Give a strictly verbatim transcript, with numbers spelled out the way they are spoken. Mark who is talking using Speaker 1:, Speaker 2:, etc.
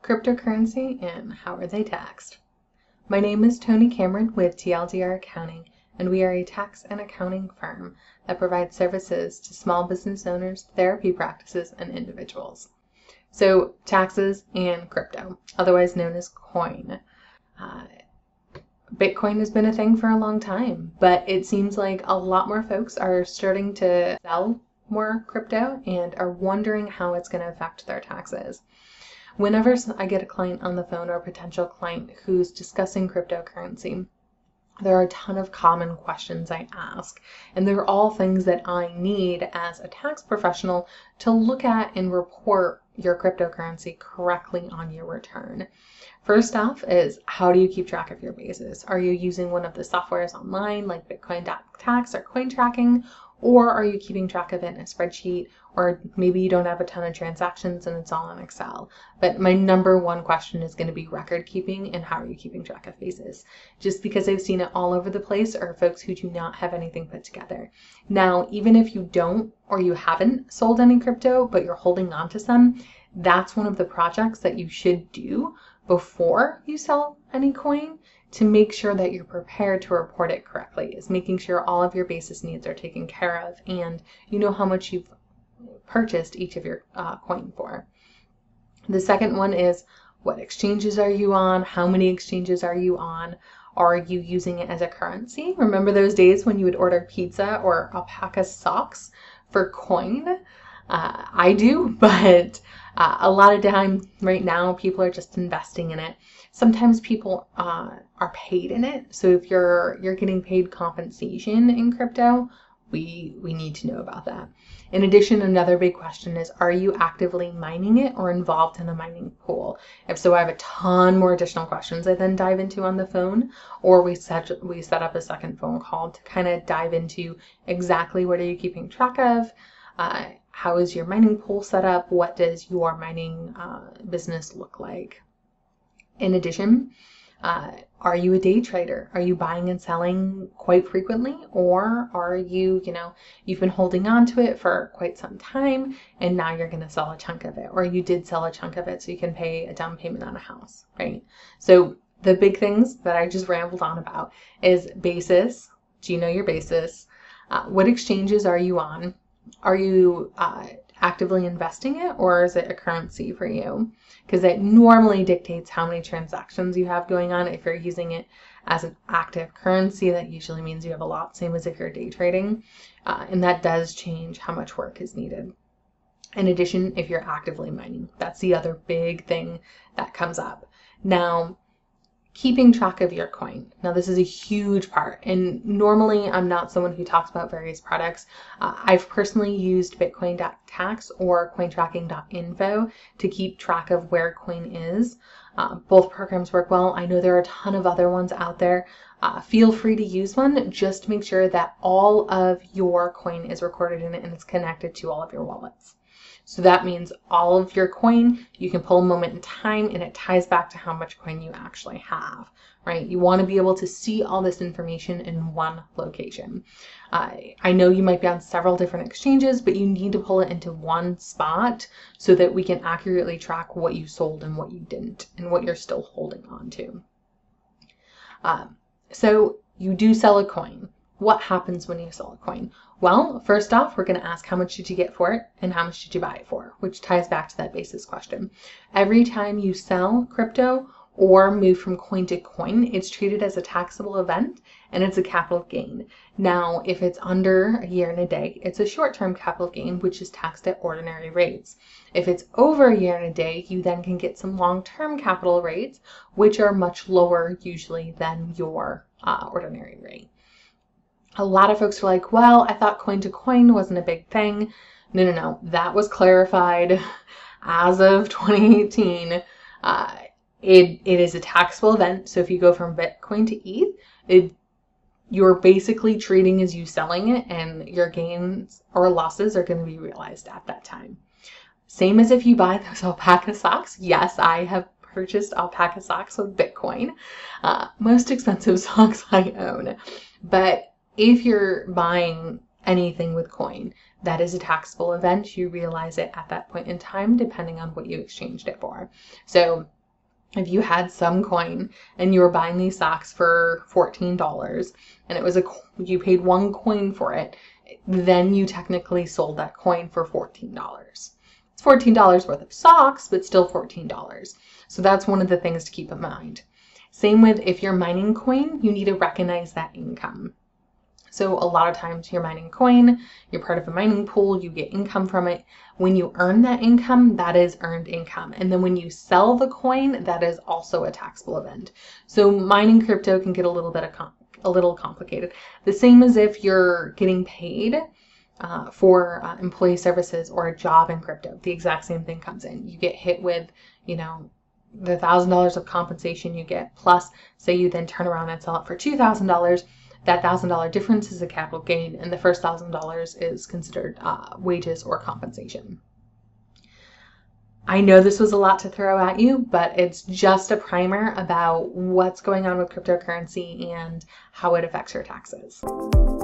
Speaker 1: Cryptocurrency and how are they taxed? My name is Tony Cameron with T L D R Accounting, and we are a tax and accounting firm that provides services to small business owners, therapy practices, and individuals. So taxes and crypto, otherwise known as coin. Uh, Bitcoin has been a thing for a long time, but it seems like a lot more folks are starting to sell more crypto and are wondering how it's going to affect their taxes. Whenever I get a client on the phone or a potential client who's discussing cryptocurrency, there are a ton of common questions I ask, and they're all things that I need as a tax professional to look at and report your cryptocurrency correctly on your return. First off is, how do you keep track of your basis? Are you using one of the softwares online like Bitcoin dot tax or coin tracking? Or are you keeping track of it in a spreadsheet? Or maybe you don't have a ton of transactions and it's all in Excel. But my number one question is going to be record keeping and how are you keeping track of basis? Just because I've seen it all over the place are folks who do not have anything put together. Now, even if you don't or you haven't sold any crypto, but you're holding on to some, that's one of the projects that you should do before you sell any coin, to make sure that you're prepared to report it correctly, is making sure all of your basis needs are taken care of and you know how much you've purchased each of your uh, coin for. The second one is, what exchanges are you on? How many exchanges are you on? Are you using it as a currency? Remember those days when you would order pizza or alpaca socks for coin? Uh, I do, but uh, a lot of time right now people are just investing in it. Sometimes people uh, are paid in it. So if you're you're getting paid compensation in crypto, we we need to know about that. In addition, another big question is, are you actively mining it or involved in a mining pool? If so, I have a ton more additional questions I then dive into on the phone, or we set we set up a second phone call to kind of dive into exactly what are you keeping track of. Uh, how is your mining pool set up? What does your mining uh, business look like? In addition, uh, are you a day trader? Are you buying and selling quite frequently? Or are you, you know, you've been holding on to it for quite some time and now you're going to sell a chunk of it, or you did sell a chunk of it so you can pay a down payment on a house, right? So the big things that I just rambled on about is basis. Do you know your basis? Uh, what exchanges are you on? Are you uh, actively investing it, or is it a currency for you? Because it normally dictates how many transactions you have going on. If you're using it as an active currency, that usually means you have a lot, same as if you're day trading. Uh, and that does change how much work is needed. In addition, if you're actively mining, that's the other big thing that comes up. Now, keeping track of your coin. Now, this is a huge part, and normally I'm not someone who talks about various products. Uh, I've personally used Bitcoin dot tax or coin tracking dot info to keep track of where coin is. Uh, both programs work well. I know there are a ton of other ones out there. Uh, feel free to use one. Just make sure that all of your coin is recorded in it and it's connected to all of your wallets. So that means all of your coin, you can pull a moment in time and it ties back to how much coin you actually have, right? You want to be able to see all this information in one location. Uh, I know you might be on several different exchanges, but you need to pull it into one spot so that we can accurately track what you sold and what you didn't and what you're still holding on to. Um, so you do sell a coin. What happens when you sell a coin? Well, first off, we're going to ask how much did you get for it and how much did you buy it for, which ties back to that basis question. Every time you sell crypto or move from coin to coin, it's treated as a taxable event and it's a capital gain. Now, if it's under a year and a day, it's a short-term capital gain, which is taxed at ordinary rates. If it's over a year and a day, you then can get some long-term capital rates, which are much lower usually than your uh, ordinary rate. A lot of folks are like, well, I thought coin to coin wasn't a big thing. No, no, no. That was clarified as of twenty eighteen. Uh, it, it is a taxable event. So if you go from Bitcoin to E T H, it, you're basically treating as you selling it, and your gains or losses are going to be realized at that time. Same as if you buy those alpaca socks. Yes, I have purchased alpaca socks with Bitcoin. Uh, most expensive socks I own. But if you're buying anything with coin. That is a taxable event. You realize it at that point in time, depending on what you exchanged it for. So if you had some coin and you were buying these socks for fourteen dollars and it was a, you paid one coin for it, then you technically sold that coin for fourteen dollars. It's fourteen dollars worth of socks, but still fourteen dollars. So that's one of the things to keep in mind. Same with if you're mining coin, you need to recognize that income. So a lot of times you're mining coin, you're part of a mining pool, you get income from it. When you earn that income, that is earned income. And then when you sell the coin, that is also a taxable event. So mining crypto can get a little bit of com a little complicated. The same as if you're getting paid uh, for uh, employee services or a job in crypto. The exact same thing comes in. You get hit with, you know, the one thousand dollars of compensation you get, plus say you then turn around and sell it for two thousand dollars. That one thousand dollar difference is a capital gain, and the first one thousand dollars is considered uh, wages or compensation. I know this was a lot to throw at you, but it's just a primer about what's going on with cryptocurrency and how it affects your taxes.